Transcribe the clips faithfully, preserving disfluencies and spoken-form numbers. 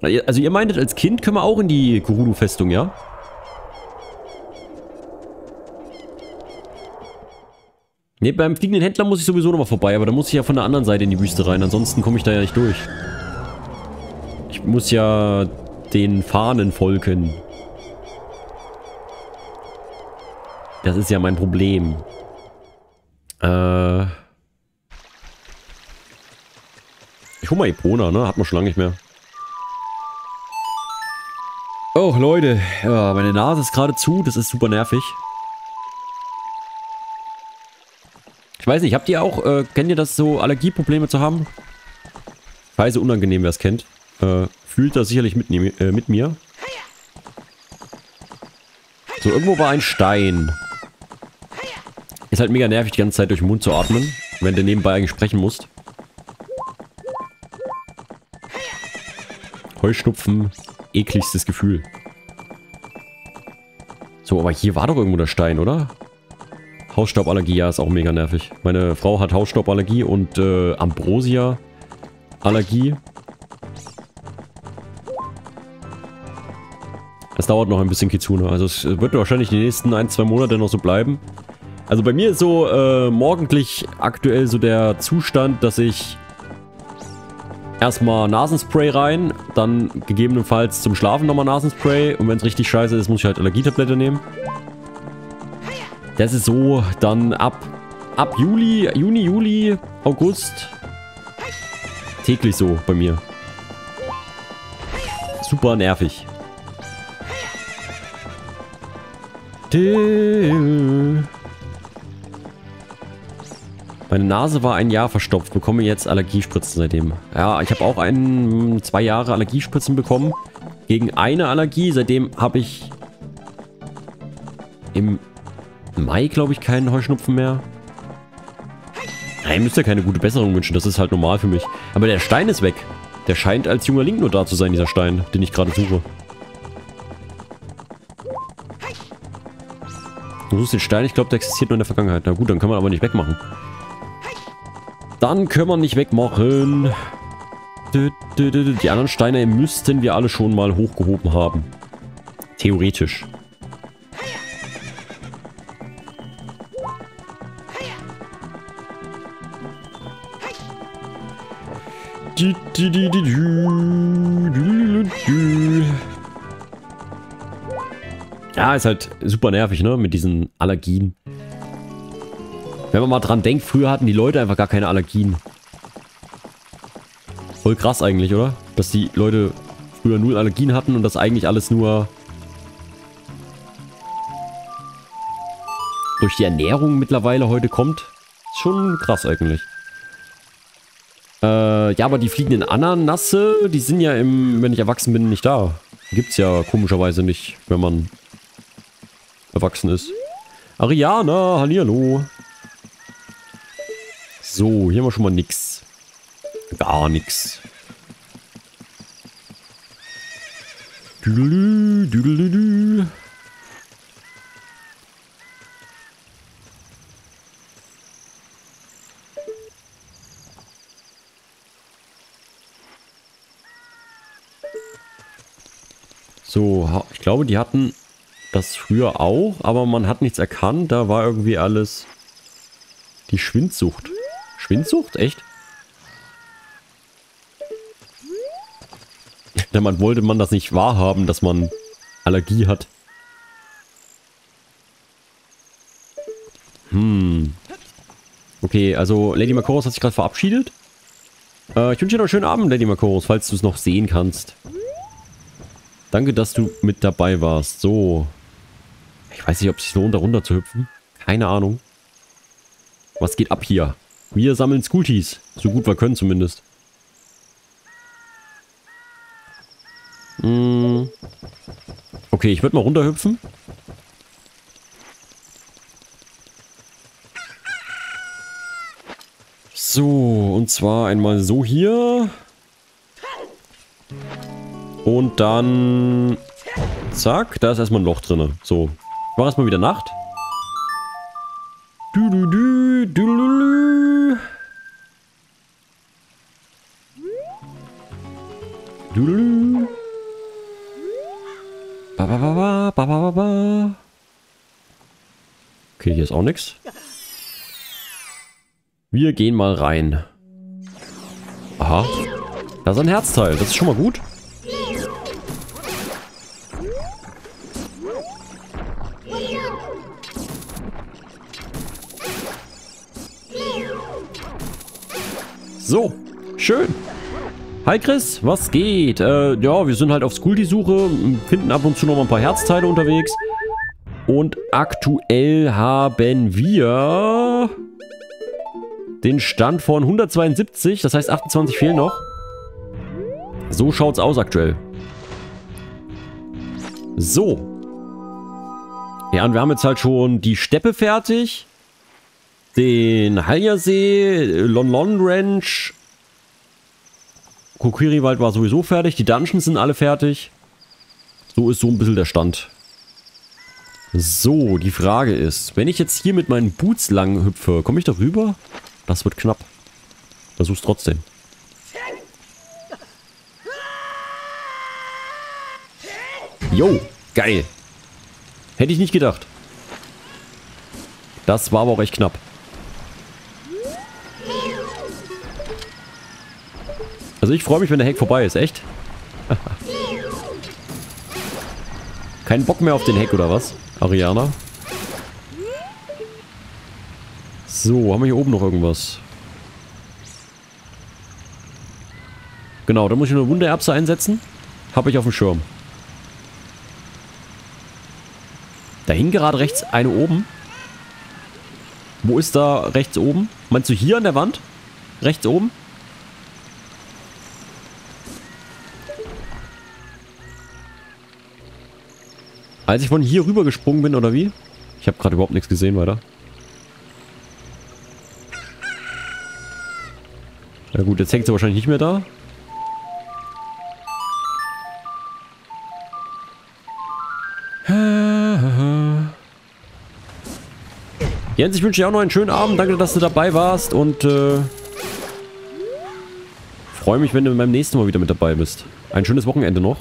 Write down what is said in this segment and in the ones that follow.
Also ihr meintet, als Kind können wir auch in die Gerudo-Festung, ja? Ne, beim fliegenden Händler muss ich sowieso nochmal vorbei, aber da muss ich ja von der anderen Seite in die Wüste rein, ansonsten komme ich da ja nicht durch. Ich muss ja den Fahnen folgen. Das ist ja mein Problem. Äh... Ich hol mal Epona, ne? Hat man schon lange nicht mehr. Oh, Leute. Ja, meine Nase ist gerade zu. Das ist super nervig. Ich weiß nicht, habt ihr auch, äh, kennt ihr das so, Allergieprobleme zu haben? Weise unangenehm, wer es kennt. Äh, fühlt das sicherlich mit, äh, mit mir. So, irgendwo war ein Stein. Ist halt mega nervig, die ganze Zeit durch den Mund zu atmen, wenn du nebenbei eigentlich sprechen musst. Heuschnupfen, ekligstes Gefühl. So, aber hier war doch irgendwo der Stein, oder? Hausstauballergie, ja, ist auch mega nervig. Meine Frau hat Hausstauballergie und äh, Ambrosia-Allergie. Das dauert noch ein bisschen, Kitsune. Also es wird wahrscheinlich die nächsten ein, zwei Monate noch so bleiben. Also bei mir ist so äh, morgendlich aktuell so der Zustand, dass ich erstmal Nasenspray rein, dann gegebenenfalls zum Schlafen nochmal Nasenspray und wenn es richtig scheiße ist, muss ich halt Allergietablette nehmen. Das ist so dann ab, ab Juli, Juni, Juli, August täglich so bei mir. Super nervig. Meine Nase war ein Jahr verstopft, bekomme jetzt Allergiespritzen seitdem. Ja, ich habe auch ein, zwei Jahre Allergiespritzen bekommen. Gegen eine Allergie. Seitdem habe ich im Mai, glaube ich, keinen Heuschnupfen mehr. Ihr müsst ja keine gute Besserung wünschen, das ist halt normal für mich. Aber der Stein ist weg. Der scheint als junger Link nur da zu sein, dieser Stein, den ich gerade suche. Du suchst den Stein, ich glaube, der existiert nur in der Vergangenheit. Na gut, dann können wir aber nicht wegmachen. Dann können wir nicht wegmachen. Die anderen Steine müssten wir alle schon mal hochgehoben haben. Theoretisch. Ja, ist halt super nervig, ne? Mit diesen Allergien. Wenn man mal dran denkt, früher hatten die Leute einfach gar keine Allergien. Voll krass eigentlich, oder? Dass die Leute früher null Allergien hatten und das eigentlich alles nur durch die Ernährung mittlerweile heute kommt. Ist schon krass eigentlich. Äh, ja, aber die fliegenden Ananasse, die sind ja im, wenn ich erwachsen bin, nicht da. Gibt's ja komischerweise nicht, wenn man erwachsen ist. Ariana, hallihallo. So, hier haben wir schon mal nix. Gar nix. Düdelü, düdelü. So, ich glaube, die hatten das früher auch, aber man hat nichts erkannt. Da war irgendwie alles die Schwindsucht. Schwindsucht? Echt? Ja, man wollte man das nicht wahrhaben, dass man Allergie hat. Hm. Okay, also Lady Makoros hat sich gerade verabschiedet. Äh, ich wünsche dir noch einen schönen Abend, Lady Makoros, falls du es noch sehen kannst. Danke, dass du mit dabei warst. So. Ich weiß nicht, ob es sich lohnt, da runter zu hüpfen. Keine Ahnung. Was geht ab hier? Wir sammeln Scoolties. So gut wir können zumindest. Hm. Okay, ich würde mal runterhüpfen. So, und zwar einmal so hier. Und dann... Zack, da ist erstmal ein Loch drin. So, ich mache erstmal wieder Nacht. Du, du, du, du, du, du. Du, du, du. Ba, ba, ba, ba, ba, ba. Okay, hier ist auch nichts. Wir gehen mal rein. Aha. Da ist ein Herzteil. Das ist schon mal gut. So. Schön. Hi Chris, was geht? Äh, ja, wir sind halt auf Skuldi-Suche, finden ab und zu noch mal ein paar Herzteile unterwegs. Und aktuell haben wir den Stand von hundertzweiundsiebzig, das heißt achtundzwanzig fehlen noch. So schaut's aus aktuell. So. Ja, und wir haben jetzt halt schon die Steppe fertig. Den Haljersee, Lon Lon Ranch. Kokiri-Wald war sowieso fertig. Die Dungeons sind alle fertig. So ist so ein bisschen der Stand. So, die Frage ist, wenn ich jetzt hier mit meinen Boots lang hüpfe, komme ich da rüber? Das wird knapp. Versuch's trotzdem. Jo, geil. Hätte ich nicht gedacht. Das war aber auch echt knapp. Also ich freue mich, wenn der Heck vorbei ist, echt? Kein Bock mehr auf den Heck, oder was? Ariana. So, haben wir hier oben noch irgendwas? Genau, da muss ich eine Wundererbse einsetzen. Habe ich auf dem Schirm. Da hing gerade rechts eine oben. Wo ist da rechts oben? Meinst du hier an der Wand? Rechts oben? Als ich von hier rüber gesprungen bin, oder wie? Ich habe gerade überhaupt nichts gesehen, weiter. Ja gut, jetzt hängt sie wahrscheinlich nicht mehr da. Jens, ich wünsche dir auch noch einen schönen Abend. Danke, dass du dabei warst. Und äh, freue mich, wenn du beim nächsten Mal wieder mit dabei bist. Ein schönes Wochenende noch.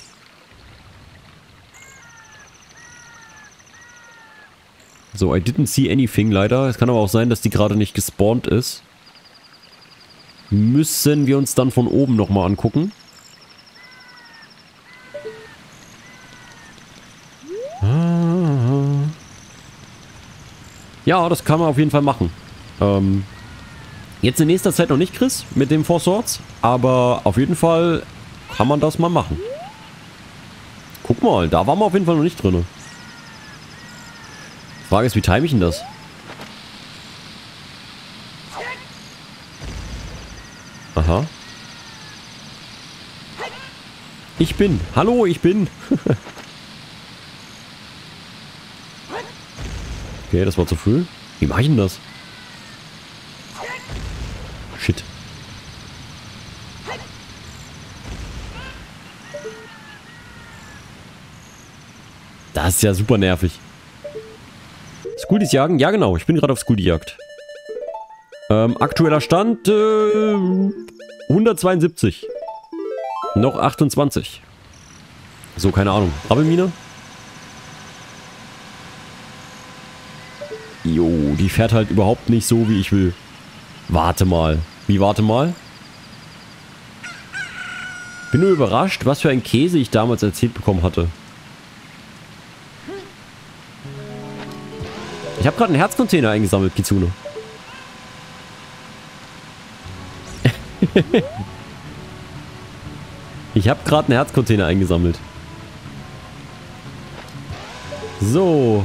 So, I didn't see anything leider. Es kann aber auch sein, dass die gerade nicht gespawnt ist. Müssen wir uns dann von oben nochmal angucken. Ja, das kann man auf jeden Fall machen. Ähm, jetzt in nächster Zeit noch nicht, Chris, mit dem Four Swords. Aber auf jeden Fall kann man das mal machen. Guck mal, da waren wir auf jeden Fall noch nicht drin. Frage ist, wie time ich denn das? Aha. Ich bin. Hallo, ich bin. Okay, das war zu früh. Wie mache ich denn das? Shit. Das ist ja super nervig. Skuldies jagen? Ja, genau. Ich bin gerade auf Skuldi-Jagd. Ähm, aktueller Stand äh, hundertzweiundsiebzig. Noch achtundzwanzig. So, keine Ahnung. Rabbelmine? Jo, die fährt halt überhaupt nicht so, wie ich will. Warte mal. Wie, warte mal? Bin nur überrascht, was für ein Käse ich damals erzählt bekommen hatte. Ich habe gerade einen Herzcontainer eingesammelt, Kitsune. Ich habe gerade einen Herzcontainer eingesammelt. So.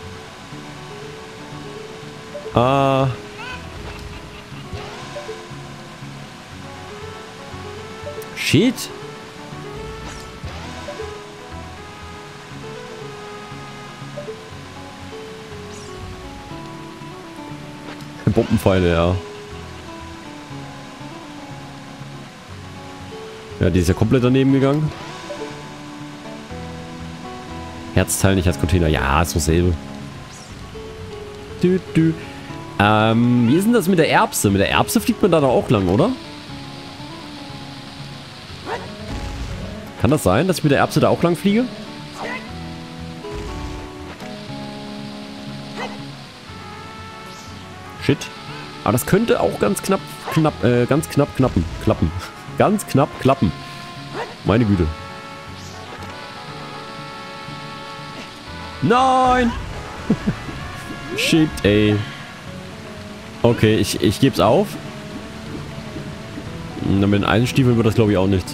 Ah. Shit. Bombenpfeile, ja. Ja, die ist ja komplett daneben gegangen. Herzteil, nicht Herzcontainer. Ja, ist dasselbe. Du, du. Ähm, wie ist denn das mit der Erbse? Mit der Erbse fliegt man da doch auch lang, oder? Kann das sein, dass ich mit der Erbse da auch lang fliege? Shit. Aber das könnte auch ganz knapp, knapp, äh, ganz knapp knappen. Klappen. Ganz knapp klappen. Meine Güte. Nein! Shit, ey. Okay, ich, ich geb's auf. Mit den Eisenstiefeln wird das, glaube ich, auch nichts.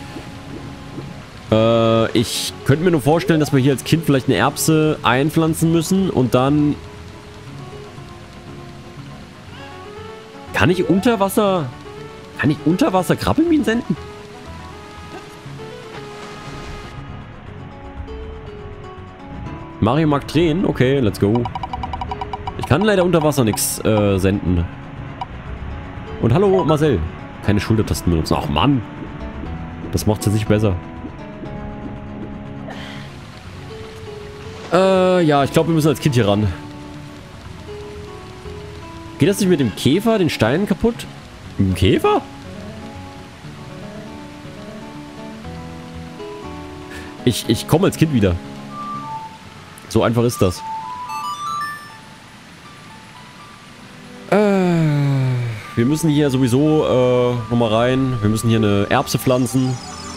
Äh, ich könnte mir nur vorstellen, dass wir hier als Kind vielleicht eine Erbse einpflanzen müssen und dann... Kann ich unter Wasser... Kann ich unter Wasser Krabbelminen senden? Mario mag drehen? Okay, let's go. Ich kann leider unter Wasser nichts äh, senden. Und hallo, Marcel. Keine Schultertasten benutzen. Ach Mann. Das macht es jetzt nicht besser. Äh, ja, ich glaube, wir müssen als Kind hier ran. Geht das nicht mit dem Käfer, den Steinen kaputt? Mit dem Käfer? Ich, ich komme als Kind wieder. So einfach ist das. Äh, wir müssen hier sowieso äh, nochmal rein. Wir müssen hier eine Erbse pflanzen.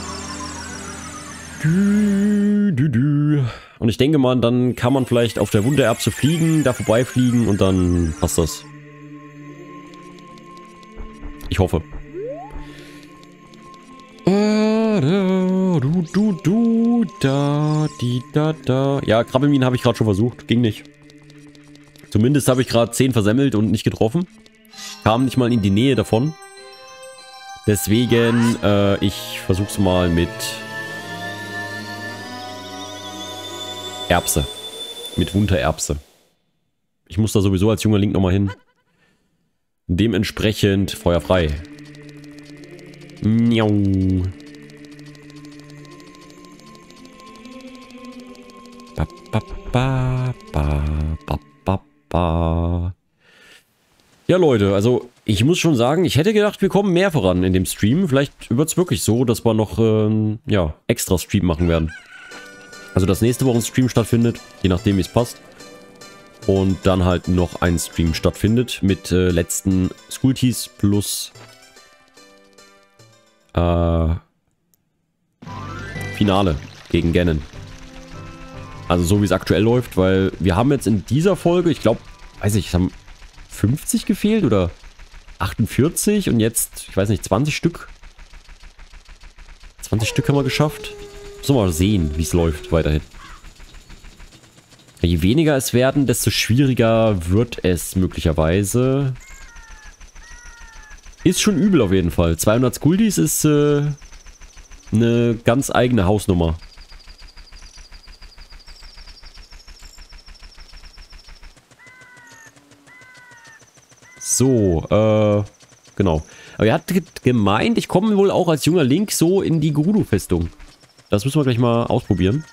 Dü, dü, dü. Und ich denke mal, dann kann man vielleicht auf der Wundererbse fliegen, da vorbeifliegen und dann passt das. Ich hoffe. Du, du, du, da, die, da, da. Ja, Krabbelminen habe ich gerade schon versucht. Ging nicht. Zumindest habe ich gerade zehn versemmelt und nicht getroffen. Kam nicht mal in die Nähe davon. Deswegen, äh, ich versuche es mal mit Erbse. Mit Wundererbse. Ich muss da sowieso als junger Link nochmal hin. Dementsprechend Feuer frei. Miau. Ba, ba, ba, ba, ba, ba, ba. Ja, Leute, also ich muss schon sagen, ich hätte gedacht, wir kommen mehr voran in dem Stream. Vielleicht wird es wirklich so, dass wir noch ähm, ja, extra Stream machen werden. Also dass nächste Woche ein Stream stattfindet, je nachdem wie es passt. Und dann halt noch ein Stream stattfindet mit äh, letzten Skulltees plus äh, Finale gegen Ganon. Also so wie es aktuell läuft, weil wir haben jetzt in dieser Folge, ich glaube, weiß ich, es haben fünfzig gefehlt oder achtundvierzig und jetzt, ich weiß nicht, zwanzig Stück. zwanzig Stück haben wir geschafft. Müssen wir mal sehen, wie es läuft weiterhin. Je weniger es werden, desto schwieriger wird es möglicherweise. Ist schon übel auf jeden Fall. zweihundert Skuldies ist äh, eine ganz eigene Hausnummer. So, äh, genau. Aber er hat gemeint, ich komme wohl auch als junger Link so in die Gerudo-Festung. Das müssen wir gleich mal ausprobieren.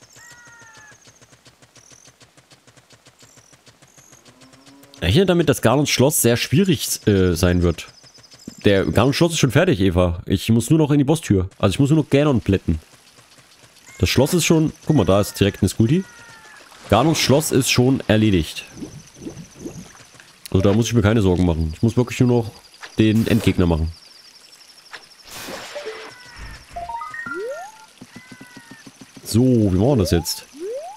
Rechne damit, dass Ganons Schloss sehr schwierig äh, sein wird. Der Ganons Schloss ist schon fertig, Eva. Ich muss nur noch in die Bosstür. Also ich muss nur noch Ganon plätten. Das Schloss ist schon... Guck mal, da ist direkt eine Skulti. Ganons Schloss ist schon erledigt. Also da muss ich mir keine Sorgen machen. Ich muss wirklich nur noch den Endgegner machen. So, wie machen wir das jetzt?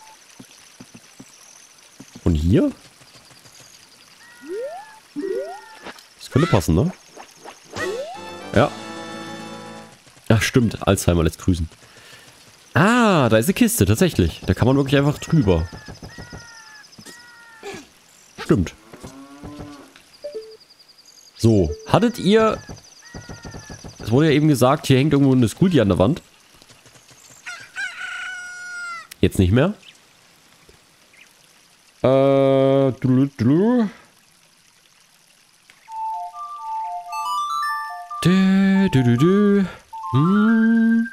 Von hier? Das könnte passen, ne? Ja. Ach, stimmt. Alzheimer lässt grüßen. Ah, da ist eine Kiste, tatsächlich. Da kann man wirklich einfach drüber. Stimmt. So, hattet ihr... Es wurde ja eben gesagt, hier hängt irgendwo eine Skulti an der Wand. Jetzt nicht mehr. Äh... Du, du. Du, du, du, du. Hm.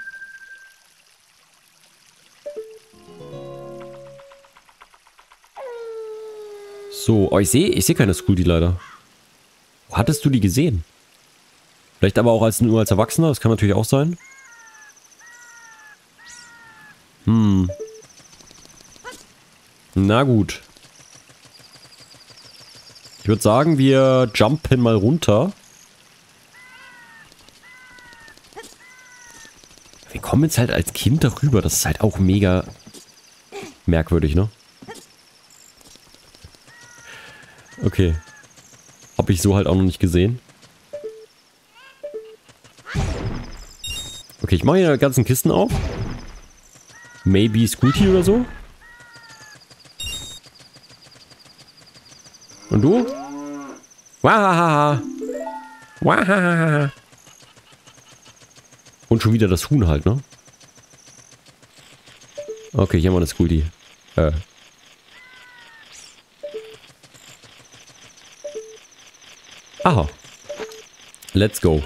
So, oh, ich sehe ich sehe keine Skulti leider. Wo hattest du die gesehen? Vielleicht aber auch als nur als Erwachsener, das kann natürlich auch sein. Hm. Na gut. Ich würde sagen, wir jumpen mal runter. Wir kommen jetzt halt als Kind darüber. Das ist halt auch mega merkwürdig, ne? Okay. Hab ich so halt auch noch nicht gesehen. Okay, ich mache hier die ganzen Kisten auf. Maybe Scooty oder so. Und du? Wahahaha. Wahahaha. Und schon wieder das Huhn halt, ne? Okay, hier haben wir eine Scooty. Äh. Aha. Let's go.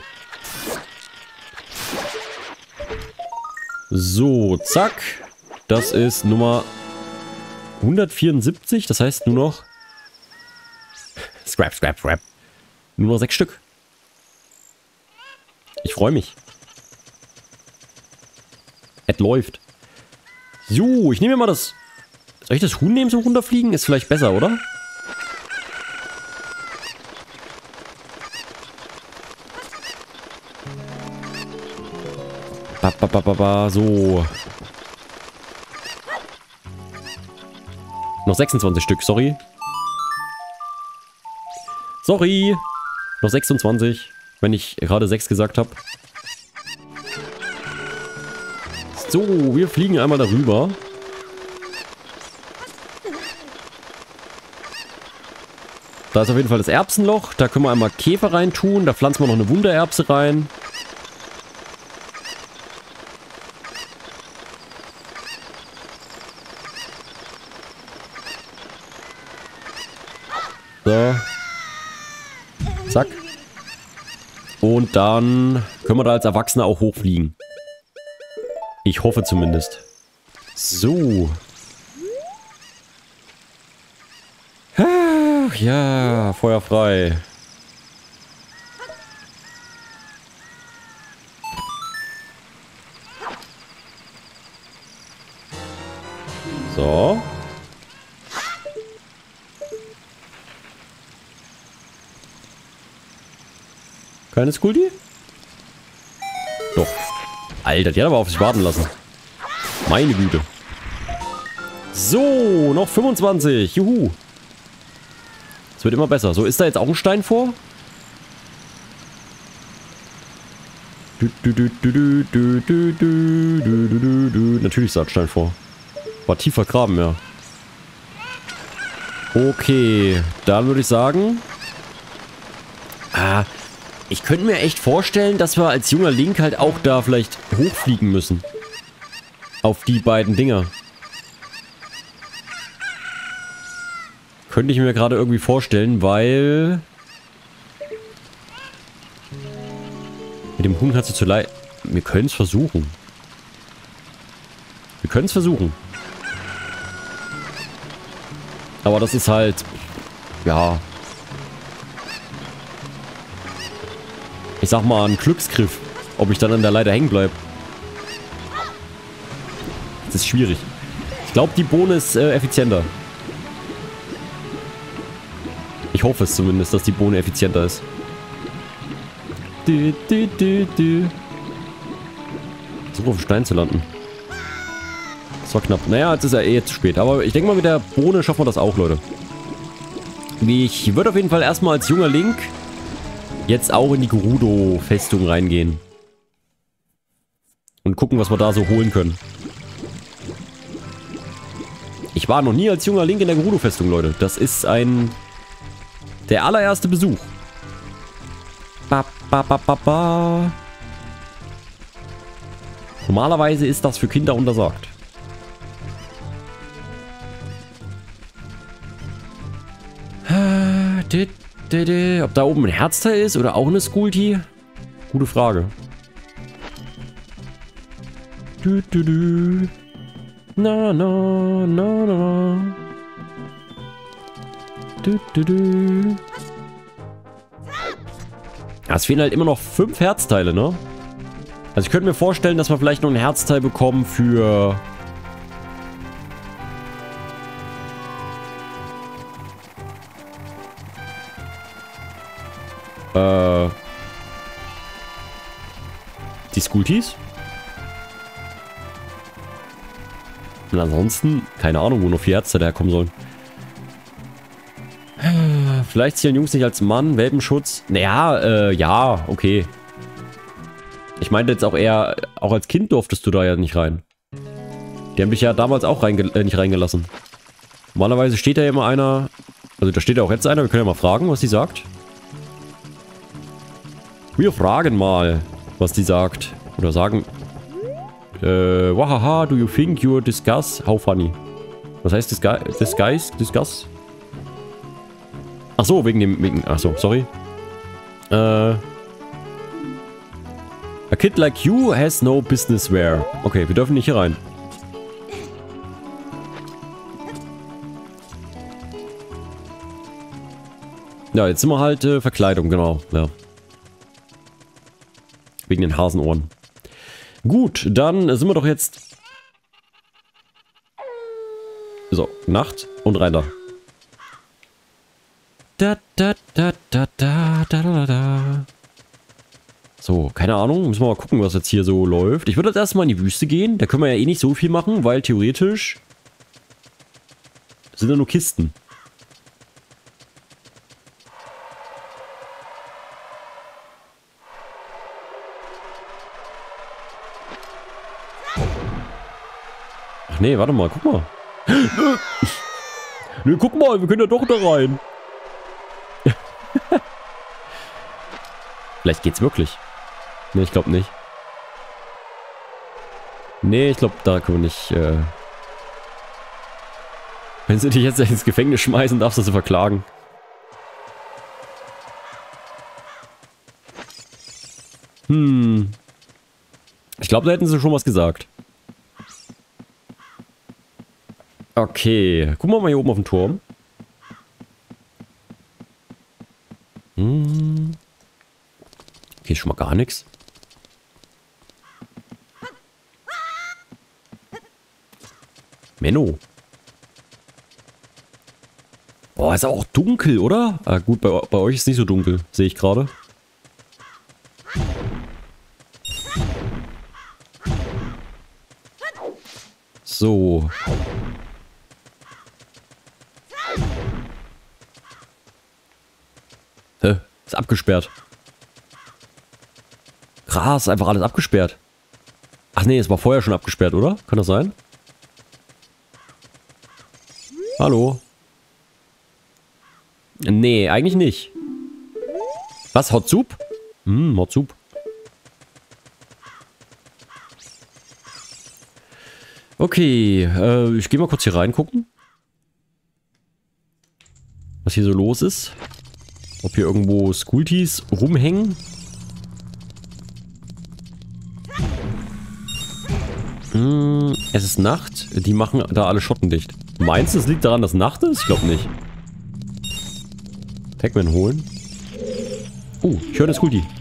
So, zack. Das ist Nummer hundertvierundsiebzig. Das heißt nur noch... Scrap, scrap, scrap. Nur noch sechs Stück. Ich freue mich. Es läuft. So, ich nehme mir mal das... Soll ich das Huhn nehmen zum Runterfliegen? Ist vielleicht besser, oder? Ba, ba, ba, ba, ba, so. Noch sechsundzwanzig Stück, sorry. Sorry. Noch sechsundzwanzig, wenn ich gerade sechs gesagt habe. So, wir fliegen einmal darüber. Da ist auf jeden Fall das Erbsenloch. Da können wir einmal Käfer reintun. Da pflanzen wir noch eine Wundererbse rein. So. Zack. Und dann können wir da als Erwachsene auch hochfliegen. Ich hoffe zumindest. So. Ach ja, Feuer frei. So. Keine Skuldi? Doch. Alter, die hat aber auf sich warten lassen. Meine Güte. So, noch fünfundzwanzig. Juhu. Es wird immer besser. So, ist da jetzt auch ein Stein vor? Du, du, du, du, du, du, du, du, du, du, du. Natürlich ist da ein Stein vor. War tief vergraben, ja. Okay, dann würde ich sagen... Ah... Ich könnte mir echt vorstellen, dass wir als junger Link halt auch da vielleicht hochfliegen müssen. Auf die beiden Dinger. Könnte ich mir gerade irgendwie vorstellen, weil... Mit dem Huhn kannst du zu leid... Wir können es versuchen. Wir können es versuchen. Aber das ist halt... Ja... Ich sag mal, ein Glücksgriff. Ob ich dann an der Leiter hängen bleibe. Das ist schwierig. Ich glaube, die Bohne ist äh, effizienter. Ich hoffe es zumindest, dass die Bohne effizienter ist. Du, du, du, du. Versuche auf den Stein zu landen. Das war knapp. Naja, jetzt ist ja eh zu spät. Aber ich denke mal, mit der Bohne schaffen wir das auch, Leute. Ich würde auf jeden Fall erstmal als junger Link jetzt auch in die Gerudo-Festung reingehen. Und gucken, was wir da so holen können. Ich war noch nie als junger Link in der Gerudo-Festung, Leute. Das ist ein... der allererste Besuch. Ba, ba, ba, ba, ba. Normalerweise ist das für Kinder untersagt. Ob da oben ein Herzteil ist oder auch eine Skulti? Gute Frage. Du, du, du. Na, na, na, na. Du, du, du. Ja, es fehlen halt immer noch fünf Herzteile, ne? Also ich könnte mir vorstellen, dass wir vielleicht noch ein Herzteil bekommen für Äh. Die Skultis. Und ansonsten, keine Ahnung, wo noch vier Ärzte herkommen sollen. Vielleicht zählen Jungs nicht als Mann, Welpenschutz. Naja, äh, ja, okay. Ich meinte jetzt auch eher, auch als Kind durftest du da ja nicht rein. Die haben dich ja damals auch reinge äh, nicht reingelassen. Normalerweise steht da ja immer einer, also da steht ja auch jetzt einer, wir können ja mal fragen, was die sagt. Wir fragen mal, was die sagt. Oder sagen, äh, wahaha, do you think you're discuss? How funny. Was heißt disguise? Disguise? Discuss? Ach so, wegen dem, wegen, ach so, sorry. Äh, a kid like you has no business wear. Okay, wir dürfen nicht hier rein. Ja, jetzt sind wir halt äh, Verkleidung, genau, ja. Wegen den Hasenohren. Gut, dann sind wir doch jetzt... So, Nacht und rein da. Da, da, da, da, da, da, da, da. So, keine Ahnung, müssen wir mal gucken, was jetzt hier so läuft. Ich würde jetzt erstmal in die Wüste gehen, da können wir ja eh nicht so viel machen, weil theoretisch sind da nur Kisten. Ach nee, warte mal, guck mal. Nee, guck mal, wir können ja doch da rein. Vielleicht geht's wirklich. Nee, ich glaube nicht. Nee, ich glaube, da können wir nicht, äh... Wenn sie dich jetzt ins Gefängnis schmeißen, darfst du sie verklagen. Hm. Ich glaube, da hätten sie schon was gesagt. Okay, gucken wir mal hier oben auf den Turm. Hm. Okay, schon mal gar nichts. Menno. Boah, ist auch dunkel, oder? Ah, gut, bei, bei euch ist es nicht so dunkel, sehe ich gerade. So. Hä? Ist abgesperrt. Krass, einfach alles abgesperrt. Ach nee, es war vorher schon abgesperrt, oder? Kann das sein? Hallo? Nee, eigentlich nicht. Was? Hot Soup? Hm, Hot Soup. Okay, äh, ich gehe mal kurz hier reingucken. Was hier so los ist. Ob hier irgendwo Skultis rumhängen. Hm, es ist Nacht. Die machen da alle Schotten dicht. Meinst du, es liegt daran, dass Nacht ist? Ich glaube nicht. Pac-Man holen. Oh, ich höre eine Skulti.